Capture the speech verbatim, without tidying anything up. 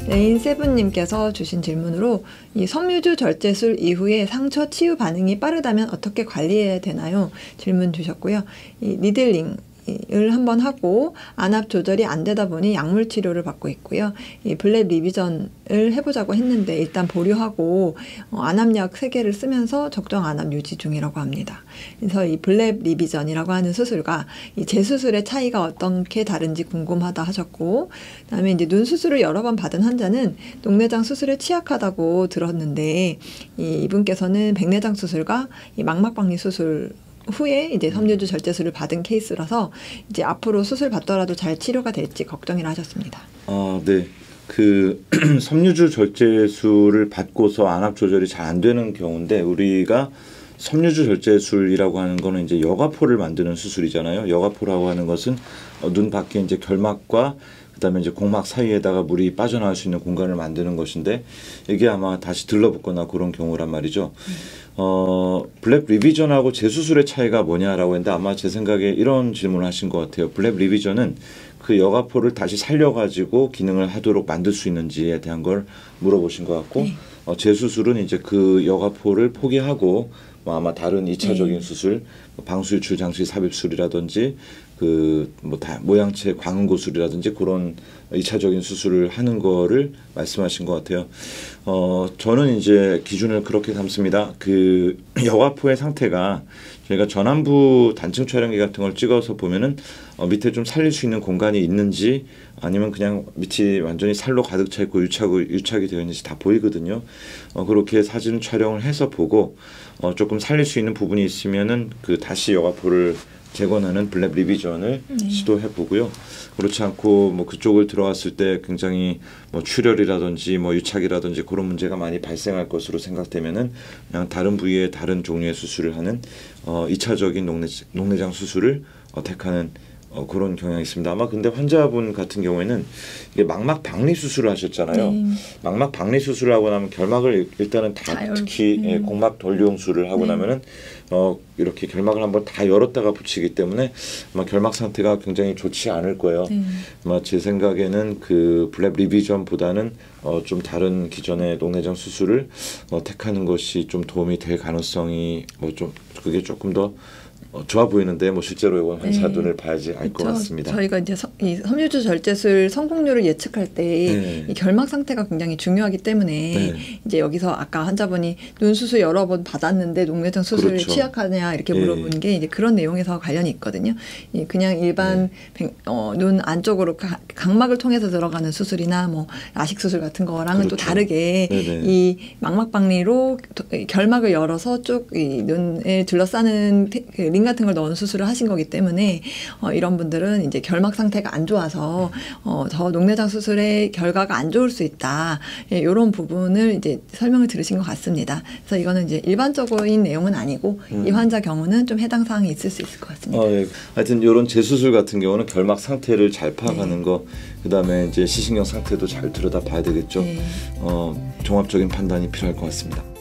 레인세븐님께서 주신 질문으로 이 섬유주 절제술 이후에 상처 치유 반응이 빠르다면 어떻게 관리해야 되나요? 질문 주셨고요. 이 니들링 을 한번 하고 안압 조절이 안 되다 보니 약물 치료를 받고 있고요. 이 블렙 리비전을 해보자고 했는데 일단 보류하고 어, 안압약 세 개를 쓰면서 적정 안압 유지 중이라고 합니다. 그래서 이 블렙 리비전이라고 하는 수술과 이 재수술의 차이가 어떻게 다른지 궁금하다 하셨고, 그다음에 이제 눈 수술을 여러 번 받은 환자는 녹내장 수술에 취약하다고 들었는데 이 이분께서는 백내장 수술과 이 망막박리 수술 후에 이제 섬유주 절제술을 받은 케이스라서 이제 앞으로 수술 받더라도 잘 치료가 될지 걱정이라 하셨습니다. 아, 네. 그 섬유주 절제술을 받고서 안압 조절이 잘 안 되는 경우인데, 우리가 섬유주 절제술이라고 하는 거는 이제 여과포를 만드는 수술이잖아요. 여과포라고 하는 것은 어, 눈 밖에 이제 결막과 그다음에 이제 공막 사이에다가 물이 빠져나갈 수 있는 공간을 만드는 것인데, 이게 아마 다시 들러붙거나 그런 경우란 말이죠. 음. 어, 블렙 리비전하고 재수술의 차이가 뭐냐라고 했는데, 아마 제 생각에 이런 질문을 하신 것 같아요. 블렙 리비전은 그 여과포를 다시 살려가지고 기능을 하도록 만들 수 있는지에 대한 걸 물어보신 것 같고, 네. 어, 재수술은 이제 그 여과포를 포기하고 뭐 아마 다른 이차적인 네. 수술, 방수유출 장치 삽입술이라든지 그 뭐 다 모양체 광음고술이라든지 그런 이차적인 수술을 하는 거를 말씀하신 것 같아요. 어 저는 이제 기준을 그렇게 삼습니다. 그 여과포의 상태가 저희가 전완부 단층 촬영기 같은 걸 찍어서 보면은 어 밑에 좀 살릴 수 있는 공간이 있는지, 아니면 그냥 밑이 완전히 살로 가득 차 있고 유착, 유착이 되어 있는지 다 보이거든요. 어 그렇게 사진 촬영을 해서 보고 어 조금 살릴 수 있는 부분이 있으면은 그 다시 여과포를 재건하는 블렙 리비전을 네. 시도해 보고요. 그렇지 않고 뭐 그쪽을 들어왔을 때 굉장히 뭐 출혈이라든지 뭐 유착이라든지 그런 문제가 많이 발생할 것으로 생각되면은 그냥 다른 부위에 다른 종류의 수술을 하는 어 이차적인 녹내, 녹내장 수술을 어, 택하는 어, 그런 경향이 있습니다. 아마 근데 환자분 같은 경우에는 이게 망막 박리 수술을 하셨잖아요. 네. 망막 박리 수술을 하고 나면 결막을 일단은 다 특히 음. 예, 공막 돌리용술을 하고 네. 나면은 어, 이렇게 결막을 한번 다 열었다가 붙이기 때문에 아마 결막 상태가 굉장히 좋지 않을 거예요. 네. 아마 제 생각에는 그 블렙 리비전보다는 어, 좀 다른 기존의 녹내장 수술을 어, 택하는 것이 좀 도움이 될 가능성이 뭐 좀 그게 조금 더 어, 좋아 보이는데 뭐 실제로 이건 환자 네. 눈을 봐야지 알 것 같습니다. 저희가 이제 서, 이 섬유주 절제술 성공률을 예측할 때 이 네. 결막 상태가 굉장히 중요하기 때문에 네. 이제 여기서 아까 환자분이 눈 수술 여러 번 받았는데 녹내장 수술에 그렇죠. 취약하냐 이렇게 네. 물어본 게 이제 그런 내용에서 관련이 있거든요. 이 그냥 일반 네. 어, 눈 안쪽으로 가, 각막을 통해서 들어가는 수술이나 뭐 라식 수술 같은 거랑은 그렇죠. 또 다르게 네네. 이 망막박리로 결막을 열어서 쭉 이 눈에 둘러싸는 그 링 같은 걸 넣은 수술을 하신 거기 때문에 어, 이런 분들은 이제 결막 상태가 안 좋아서 어, 저 녹내장 수술의 결과가 안 좋을 수 있다. 예, 이런 부분을 이제 설명을 들으신 것 같습니다. 그래서 이거는 이제 일반적인 내용은 아니고 음. 이 환자 경우는 좀 해당 사항이 있을 수 있을 것 같습니다. 어, 예. 하여튼 이런 재수술 같은 경우는 결막 상태를 잘 파악하는 네. 거, 그다음에 이제 시신경 상태도 잘 들여다 봐야 되겠죠. 네. 어, 종합적인 판단이 필요할 것 같습니다.